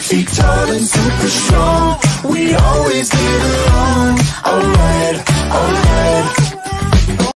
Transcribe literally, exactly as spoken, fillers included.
feet tall and super strong. We always get along.